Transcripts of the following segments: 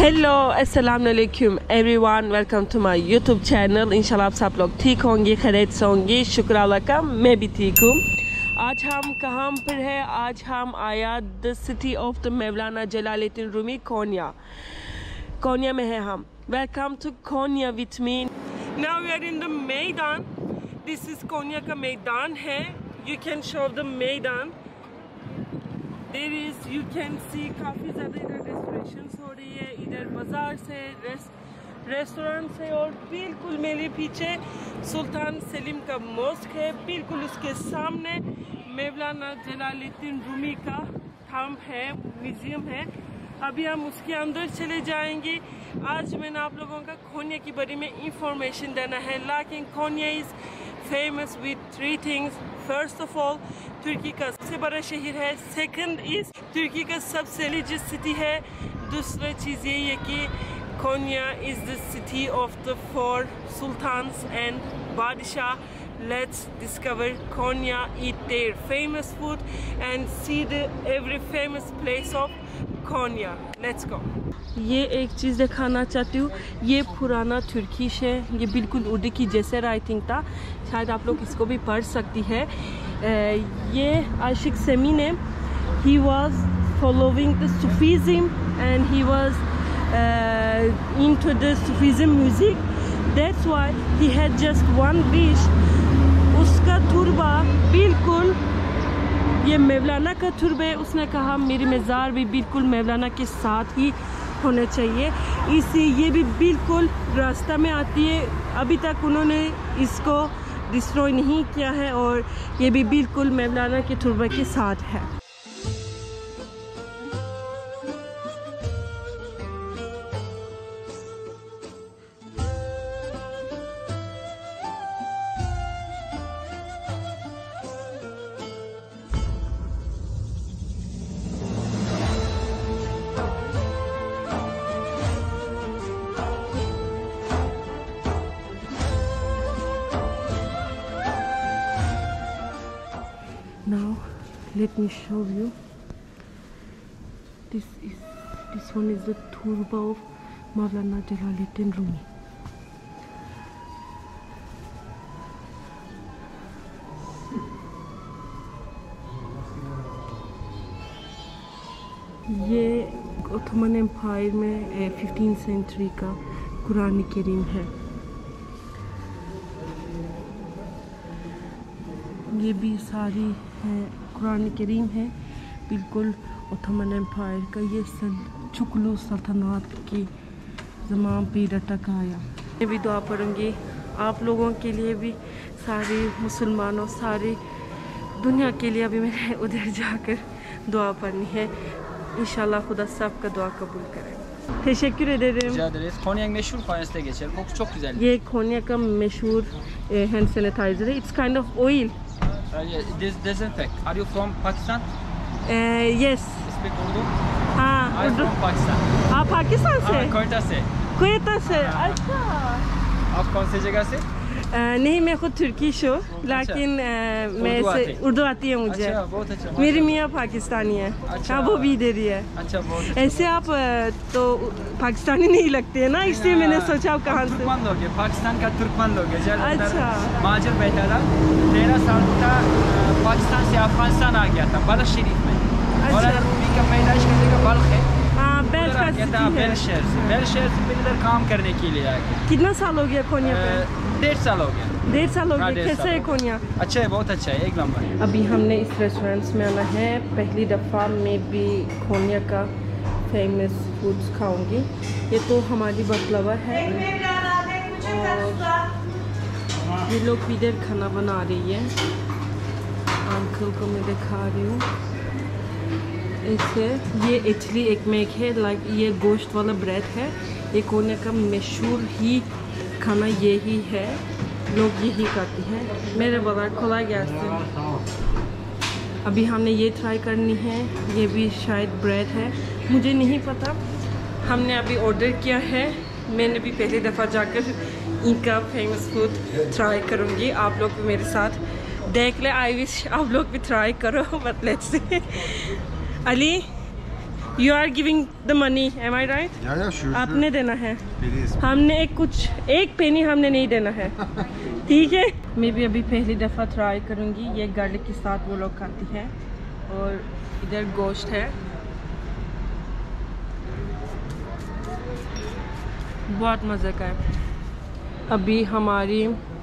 Hello अस्सलाम वालेकुम everyone, welcome to my YouTube channel. इंशाल्लाह आप सब लोग ठीक होंगे, खैरियत से होंगे। शुक्र अल्लाह का, मैं भी ठीक हूँ। आज हम कहाँ पर है? आज हम आया द सिटी ऑफ द मौलाना जलालुद्दीन रूमी, कोन्या में है हम। Welcome to Konya with me. Now we are in the maidan. This is Konya का मैदान है। You can show the maidan. There is, you can see काफ़ी ज़्यादा इधर रेस्टोरेशंस हो रही है, इधर बाजार से रेस्टोरेंट से, और बिल्कुल मेरे पीछे सुल्तान सलीम का मॉस्क है। बिल्कुल उसके सामने मौलाना जलालुद्दीन रूमी का थंब है, म्यूजियम है। अभी हम उसके अंदर चले जाएंगे। आज मैंने आप लोगों का कोन्या के बारे में इंफॉर्मेशन देना है। लेकिन Konya is famous with 3 things. First of all, तुर्की का सबसे बड़ा शहर है। सेकंड इज तुर्की का सबसे रिलीजियस सिटी है। दूसरा चीज़ ये है कि Konya is the city of the 4 sultans and badshah. Let's discover Konya, eat their famous food and see the every famous place of Konya. Let's go. ये एक चीज़ दिखाना चाहती हूँ। ये पुराना तुर्किश है। ये बिल्कुल उर्दू की जैसे राइटिंग था। शायद आप लोग इसको भी पढ़ सकती है। ये आशिक सेमी ने, he was following the Sufism and he was into the Sufism music. That's why he had just one wish. उसका तुरबा बिल्कुल ये मौलाना का तुरबा है। उसने कहा मेरी मज़ार भी बिल्कुल मौलाना के साथ ही होना चाहिए। इससे ये भी बिल्कुल रास्ता में आती है। अभी तक उन्होंने इसको डिस्ट्रॉय नहीं किया है और ये भी बिल्कुल मौलाना के तुरबा के साथ है। Now let me show you. This one is the turba of Mawlana Jalaluddin Rumi. ये ओटोमन एम्पायर में 15th सेंचुरी का कुरान करीम है। ये भी सारी है कुरान करीम है, बिल्कुल ओटोमन एम्पायर का। ये चुकलू सल्तनत की ज़मान पे रटा आया। मैं भी दुआ पढ़ूँगी आप लोगों के लिए भी, सारे मुसलमानों, सारी दुनिया के लिए। अभी मैंने उधर जाकर दुआ पढ़नी है। इंशाल्लाह खुदा सबका दुआ कबूल करे। Teşekkür ederim. Rica ederiz. Konya'nın meşhur fayans geçer. Kokusu çok güzel. ये कोन्या का मशहूर हैंड सैनिटाइजर है। It's kind of oil. This disinfect. Are you from Pakistan? Yes. Speak Urdu? हाँ, I'm उर्दू। from Pakistan. आप पाकिस्तान से? Koyta से. कोयटा से? अच्छा। आप कौन सी जगह से? नहीं, मैं खुद तुर्किश हूँ, लेकिन मैं से उर्दू आती है मुझे। अच्छा, बहुत अच्छा। मेरी मियाँ पाकिस्तानी है। अच्छा। हाँ, वो भी इधर ही है। अच्छा, बहुत अच्छा। ऐसे आप तो पाकिस्तानी नहीं लगते हैं ना, इसलिए मैंने सोचा आप कहाँ से। तुर्कमन लोग हैं, पाकिस्तान का तुर्कमन लोग हैं। अच्छा। महाजर बैठा था, 13 साल का पाकिस्तान से अफगानिस्तान आ गया था, बल्ख शरीफ में। और रूमी का पैदाइश करने का बल्ख है। हाँ, बेल शहर से इधर काम करने के लिए आ गया। कितना साल हो गया कोन्या पे? 1.5 साल हो गया। 1.5 साल हो हाँ, गया। 1.5 कैसे है कोन्या? अच्छा है, बहुत अच्छा है, एक नंबर। अभी हमने इस रेस्टोरेंट्स में आना है। पहली दफ़ा मैं भी कोन्या का फेमस फूड्स खाऊंगी। ये तो हमारी बकलवा है और ये लोग इधर खाना बना रही है। अंकल को मैं दिखा रही हूँ। ऐसे ये इटली एक मेक है, लाइक ये गोश्त वाला ब्रेड है। ये कोन्या का मशहूर ही खाना यही है, लोग यही करते हैं। मेरे बड़ा खोला गया से। अभी हमने ये ट्राई करनी है। ये भी शायद ब्रेड है, मुझे नहीं पता। हमने अभी ऑर्डर किया है। मैंने भी पहली दफ़ा जाकर इनका फेमस फूड ट्राई करूँगी। आप लोग भी मेरे साथ देख ले। आई विश आप लोग भी ट्राई करो, but let's see. Ali You are giving the money, am I right? Yeah, sure. आपने देना है। Please. हमने एक पेनी हमने नहीं देना है। ठीक है। मैं भी अभी पहली दफ़ा ट्राई करूँगी। ये गार्लिक के साथ वो लोग खाती है और इधर गोश्त है। बहुत मज़े का है। अभी हमारी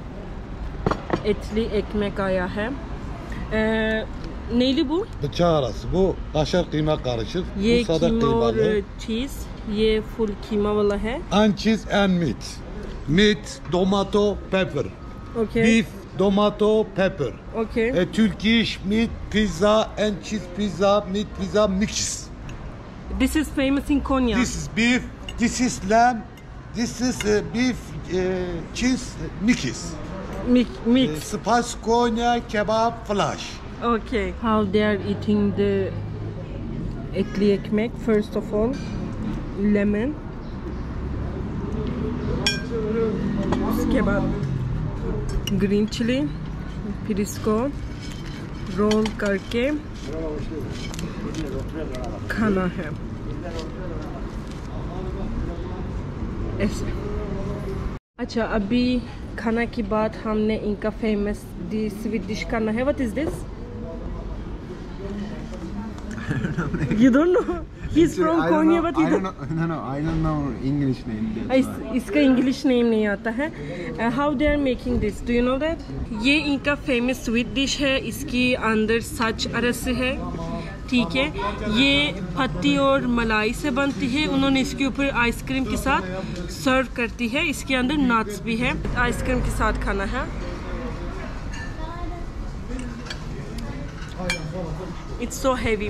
इटली ekmek आया है। Neyli bu? Bıçak arası. Bu kaşar kıyma karışık. ये Bu sada कीमा और kıymalı. चीज़, ये फुल कीमा वाला है। And cheese and meat. Meat, tomato, pepper. Okay. Beef, tomato, pepper. Okay. Turkish meat pizza and cheese pizza, meat pizza mix. This is famous in Konya. This is beef. This is lamb. This is beef cheese mix. Mix. Spice Konya kebab flash. Okay. How they are eating the etli ekmek? First of all, lemon. उसके बाद green chilli, फिर इसको role करके खाना है ऐसे। अच्छा, अभी खाना के बाद हमने इनका फेमस स्वीट डिश खाना है। What is this? You don't know? He's from Konya, but he don't. No, I don't know English name. इसका इंग्लिश नेम नहीं आता है। How they are making this? Do you know that? ये इनका famous sweet dish है। इसके अंदर सच अरस है, ठीक है। ये पत्ती और मलाई से बनती है। उन्होंने इसके ऊपर आइसक्रीम के साथ सर्व करती है। इसके अंदर नट्स भी है। आइसक्रीम के साथ खाना है। It's so heavy,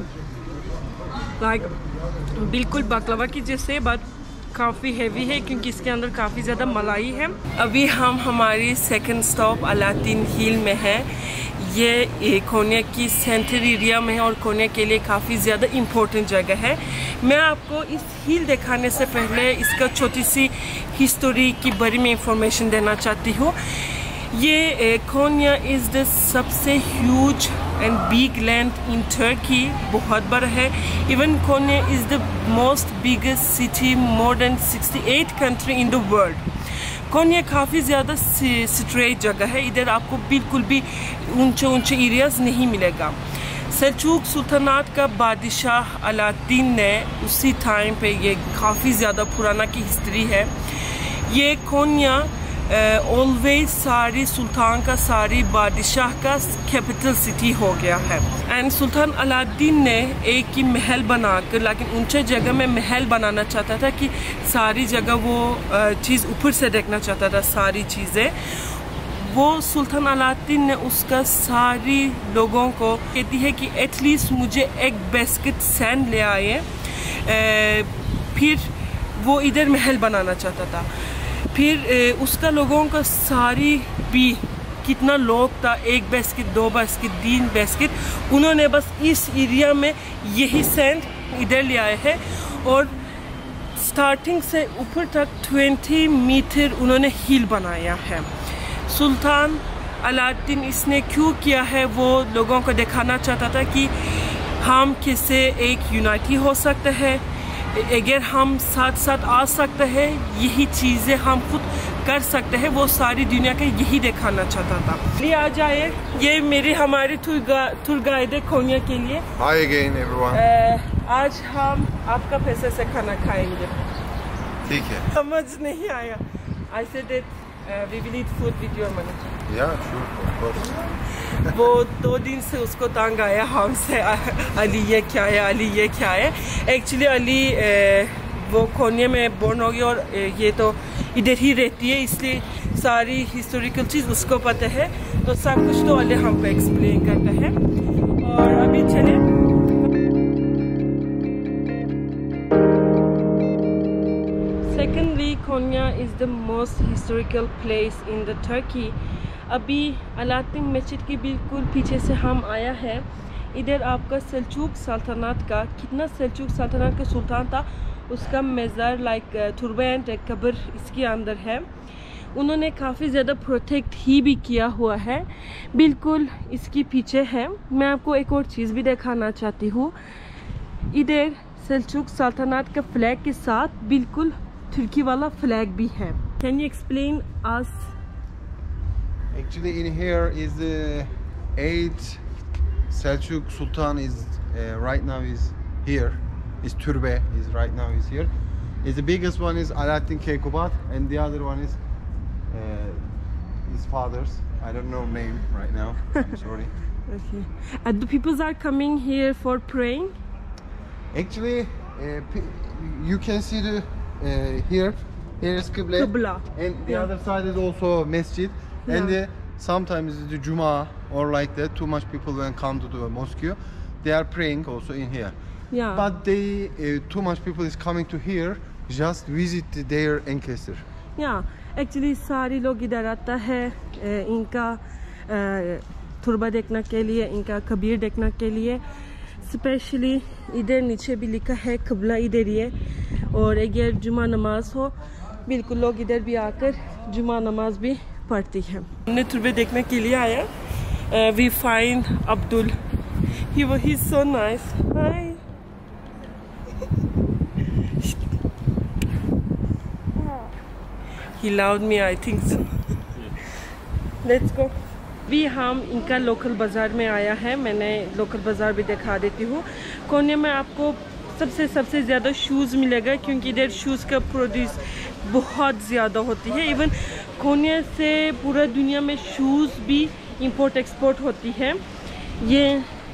like बिल्कुल बकलवा की जैसे, बट काफ़ी हेवी है क्योंकि इसके अंदर काफ़ी ज़्यादा मलाई है। अभी हम हमारी सेकंड स्टॉप अलादीन हिल में है। ये कोन्या की सेंट्रल एरिया में है और कोन्या के लिए काफ़ी ज़्यादा इम्पोर्टेंट जगह है। मैं आपको इस हिल दिखाने से पहले इसका छोटी सी हिस्टोरी की बारे में इंफॉर्मेशन देना चाहती हूँ। ये कोन्या इज़ द सबसे huge and big land in Turkey, बहुत बड़ा है। Even Konya is the most biggest city more than 68 country in the world. Konya काफ़ी ज़्यादा स्ट्रेट जगह है। इधर आपको बिल्कुल भी ऊंचे ऊंचे एरियाज नहीं मिलेगा। सेल्जुक सुल्तानात का बादशाह अलादीन ने उसी टाइम पे, ये काफ़ी ज़्यादा पुराना की हिस्ट्री है। ये कोन्या ऑलवेज सारी सुल्तान का, सारी बादशाह का कैपिटल सिटी हो गया है। एंड सुल्तान अलादीन ने एक ही महल बनाकर, लेकिन ऊंचे जगह में महल बनाना चाहता था कि सारी जगह वो चीज़ ऊपर से देखना चाहता था, सारी चीज़ें। वो सुल्तान अलादीन ने उसका सारी लोगों को कहती है कि एटलीस्ट मुझे एक बास्केट सैंड ले आए। फिर वो इधर महल बनाना चाहता था। फिर उसका लोगों का सारी भी कितना लोग था, 1 बास्केट, 2 बास्केट, 3 बास्केट, उन्होंने बस इस एरिया में यही सैंड इधर ले आए हैं। और स्टार्टिंग से ऊपर तक 20 मीटर उन्होंने हिल बनाया है। सुल्तान अलादीन इसने क्यों किया है, वो लोगों को दिखाना चाहता था कि हम कैसे एक यूनाइटी हो सकते हैं, अगर हम साथ साथ आ सकते हैं, यही चीज़ें हम खुद कर सकते हैं, वो सारी दुनिया का यही दिखाना चाहता था। ये आ जाए, ये मेरे हमारे टूर गाइड है कोन्या के लिए। Hi again everyone. आज हम आपका पैसे से खाना खाएंगे। ठीक है। समझ नहीं आया। I said that we will eat food with your money. Yeah, sure, of course. वो 2 दिन से उसको तंग आया हमसे, अली ये क्या है, अली ये क्या है। एक्चुअली अली वो कोन्या में बोर्न हो गया और ये तो इधर ही रहती है, इसलिए सारी हिस्टोरिकल चीज़ उसको पता है। तो सब कुछ तो अली हमको एक्सप्लेन करता है। और अभी चले। Secondly, Konya is the most historical place in the Turkey. अभी अलादीन मस्जिद के बिल्कुल पीछे से हम आया है। इधर आपका सेल्जुक सल्तनत का, कितना सेल्जुक सल्तनत का सुल्तान था, उसका मेज़र लाइक तुर्बेंट कब्र इसके अंदर है। उन्होंने काफ़ी ज़्यादा प्रोटेक्ट ही भी किया हुआ है, बिल्कुल इसके पीछे है। मैं आपको एक और चीज़ भी दिखाना चाहती हूँ। इधर सेल्जुक सल्तनत के फ्लैग के साथ बिल्कुल तुर्की वाला फ्लैग भी है। Can you explain us? Actually, in here is the 8th Selçuk Sultan is right now is here. Is Türbe is right now is here. Is the biggest one is Alaaddin Keykubat, and the other one is his father's. I don't know name right now. I'm sorry. Okay. And the people are coming here for praying? Actually, you can see the here is Qibla, Qibla. and the Yeah. other side is also masjid. And Yeah. sometimes the Juma or like that, too much people when come to the mosque, they are praying also in here. Yeah. But they too much people is coming to here just visit their ancestor. Yeah. Actually सारे लोग इधर आता है इनका तुर्बा देखने के लिए, इनका कबीर देखने के लिए। स्पेशली इधर नीचे भी लिखा है क़िबला इधर ही है, और अगर जुमा नमाज हो बिल्कुल लोग इधर भी आकर जुमा नमाज भी पढ़ती है। हमने तुर्बे देखने के लिए आया। We find Abdul, he so nice. Hi. He loved me, I think so. Let's go. भी हम इनका लोकल बाज़ार में आया है। मैंने लोकल बाज़ार भी दिखा देती हूँ। कोने में आपको सबसे ज़्यादा शूज़ मिलेगा, क्योंकि इधर शूज़ का प्रोड्यूस बहुत ज़्यादा होती है। इवन कोने से पूरा दुनिया में शूज़ भी इंपोर्ट एक्सपोर्ट होती है। ये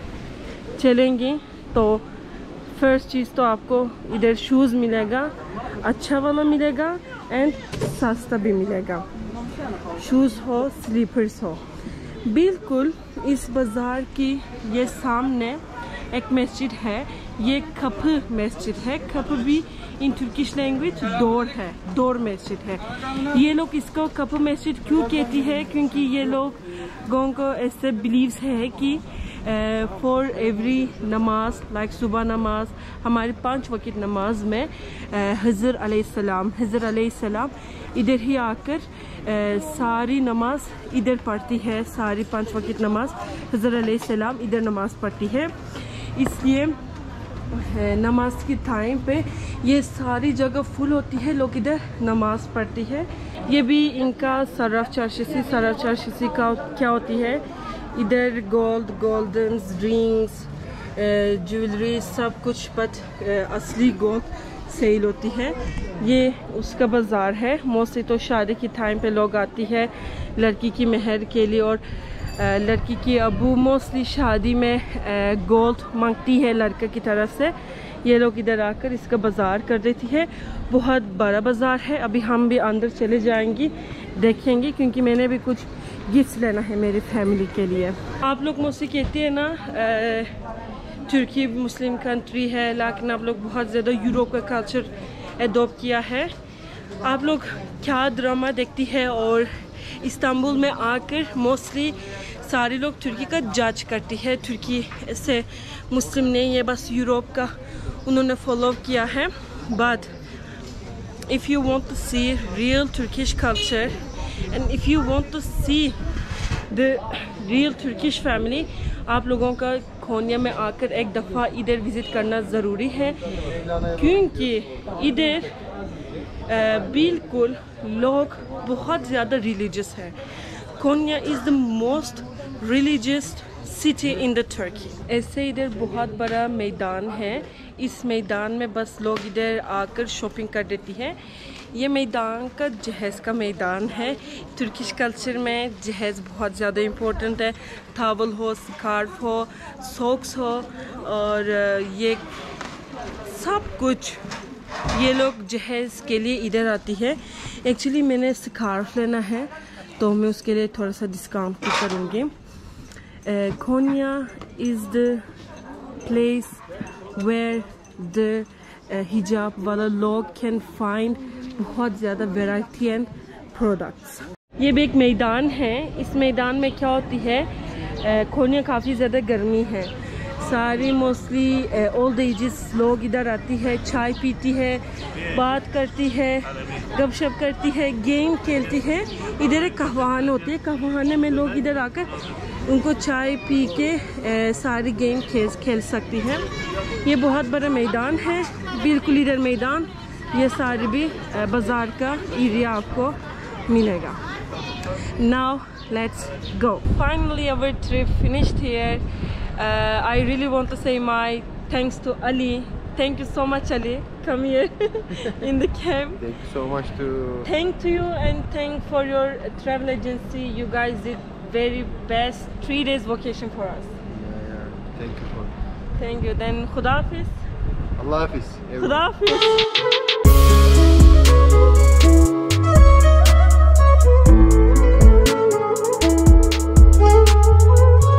चलेंगे तो फर्स्ट चीज़ तो आपको इधर शूज़ मिलेगा, अच्छा वाला मिलेगा एंड सस्ता भी मिलेगा। शूज़ हो, स्लीपर्स हो। बिल्कुल इस बाज़ार की ये सामने एक मस्जिद है, ये कपı मस्जिद है। कपı भी इन तुर्किश लैंग्वेज डोर है, डोर मस्जिद है। ये लोग इसको कपı मस्जिद क्यों कहती है? क्योंकि ये लोगों को ऐसे बिलीव्स है कि फॉर एवरी नमाज लाइक सुबह नमाज, हमारे 5 वक्त नमाज में हज़र अलैहिस्सलाम इधर ही आकर सारी नमाज इधर पढ़ती है। सारी 5 वक्त नमाज हज़र अलैहिस्सलाम इधर नमाज पढ़ती है। इसलिए नमाज के टाइम पे ये सारी जगह फुल होती है, लोग इधर नमाज पढ़ती है। ये भी इनका सराफ चर्चिसी का क्या होती है, इधर गोल्डन रिंग्स, ज्वेलरी सब कुछ बट असली गोल्ड सेल होती है। ये उसका बाज़ार है। मोस्टली तो शादी के टाइम पे लोग आती है लड़की की मेहर के लिए, और लड़की की अबू मोस्टली शादी में गोल्ड मांगती है लड़के की तरफ से। ये लोग इधर आकर इसका बाज़ार कर देती है। बहुत बड़ा बाज़ार है। अभी हम भी अंदर चले जाएंगे, देखेंगे, क्योंकि मैंने भी कुछ गिफ्ट्स लेना है मेरी फैमिली के लिए। आप लोग मुझसे कहते हैं ना तुर्की मुस्लिम कंट्री है, लेकिन आप लोग बहुत ज़्यादा यूरोप का कल्चर एडॉप्ट किया है। आप लोग क्या ड्रामा देखती है, और इस्तांबुल में आकर मोस्टली सारे लोग तुर्की का जज करती है। तुर्की से मुस्लिम नहीं, ये बस यूरोप का उन्होंने फॉलो किया है। But if you want to see real Turkish culture and if you want to see the real Turkish family, आप लोगों का कोन्या में आकर एक दफ़ा इधर विज़िट करना ज़रूरी है, क्योंकि इधर बिल्कुल लोग बहुत ज़्यादा रिलीजियस है। Konya is the most religious city in the Turkey. ऐसे इधर बहुत बड़ा मैदान है। इस मैदान में बस लोग इधर आकर शॉपिंग कर देती है। ये मैदान का जहेज़ का मैदान है। तुर्किश कल्चर में जहेज़ बहुत ज़्यादा इम्पोर्टेंट है। टावल हो, स्कार्फ हो, सॉक्स हो, और ये सब कुछ ये लोग जहेज़ के लिए इधर आती है। एक्चुअली मैंने स्कार्फ लेना है, तो मैं उसके लिए थोड़ा सा डिस्काउंट भी करूँगी। Konya is the place where the hijab वाला लोग कैन फाइंड बहुत ज़्यादा वैरायटी एंड प्रोडक्ट्स। ये भी एक मैदान है। इस मैदान में क्या होती है, कोन्या काफ़ी ज़्यादा गर्मी है। सारी मोस्टली ओल्ड एजेस लोग इधर आती है, चाय पीती है, बात करती है, गपशप करती है, गेम खेलती है। इधर एक कहवान होती है, कहवाने में लोग इधर आकर उनको चाय पी के सारी गेम खेल सकती हैं। ये बहुत बड़ा मैदान है, बिल्कुल इधर मैदान, ये सारी भी बाज़ार का एरिया आपको मिलेगा। Now let's go. Finally our trip finished here. I really want to say my thanks to Ali. Thank you so much, Ali. Come here in the camp. Thank you so much to. Thank to you and thank for your travel agency. You guys did very best 3 days vacation for us. Yeah. Thank you for. Thank you. Then Khuda Hafiz. Allah Hafiz. Khuda Hafiz.